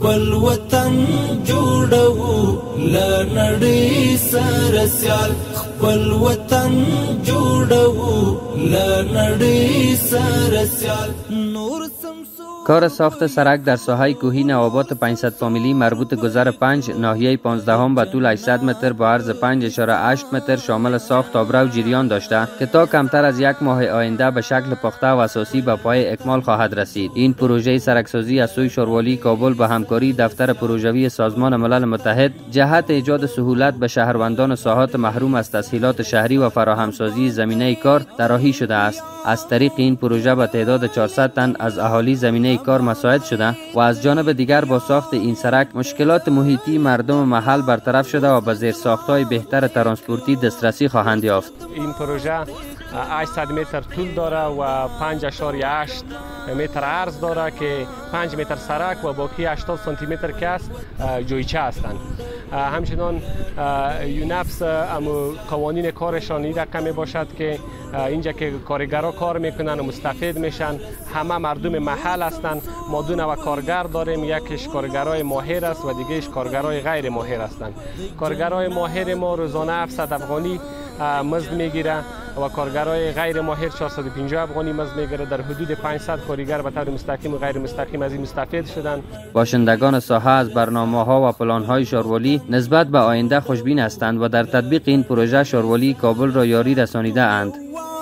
والوطن جوړو لنړۍ سره سیال والوطن جوړو لنړۍ سره سیال نور کار ساخت سرک در ساحه کوهی نوابات 500 فامیلی مربوط گذر 5 ناحیه 15 به طول 800 متر با عرض 5.8 متر شامل ساخت، آبرو جریان داشته که تا کمتر از یک ماه آینده به شکل پخته و اساسی به پای اکمال خواهد رسید. این پروژه سرکسازی از سوی شاروالی کابل به همکاری دفتر پروژوی سازمان ملل متحد جهت ایجاد سهولت به شهروندان ساحات محروم از تسهیلات شهری و فراهمسازی زمینه کار طراحی شده است. از طریق این پروژه به تعداد 400 تن از اهالی زمینه کار مساعد شده و از جانب دیگر با ساخت این سرک مشکلات محیطی مردم محل برطرف شده و به زیرساخت‌های بهتر ترانسپورتی دسترسی خواهند یافت. این پروژه 800 متر طول داره و 5.8 متر عرض داره که 5 متر سرک و باقی 80 سانتی متر که است جویچه هستند. همچنان نفس قوانین کارشان این رقم می باشد که اینجا که کارگرها کار میکنن و مستفید میشن همه مردم محل هستند. ما دو نوع کارگر داریم، یکیش کارگرای ماهر است و دیگهش کارگرای غیر ماهر هستند. کارگرای ماهر ما روزانه 700 افغانی مزد میگیره و کارگرای غیر ماهر 450 افغانی مزد میگیره. در حدود 500 کارگر به طور مستقیم و غیر مستقیم از این مستفید شدند. باشندگان ساحه از برنامه‌ها و پلان‌های شاروالی نسبت به آینده خوشبین هستند و در تطبیق این پروژه شاروالی کابل را یاری رسانیده اند.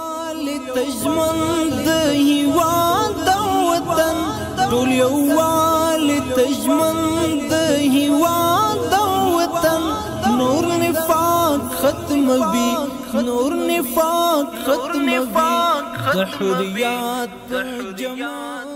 نور نفاق ختم بی حریات جمال